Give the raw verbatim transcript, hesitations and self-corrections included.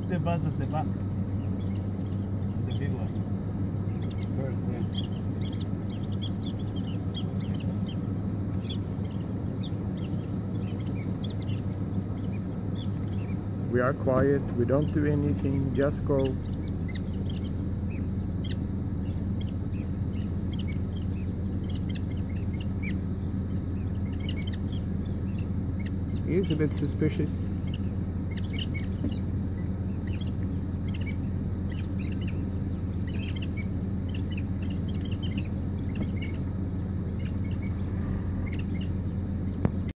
That's the bus at the back. The big one. First, yeah. We are quiet, we don't do anything, just go. He is a bit suspicious.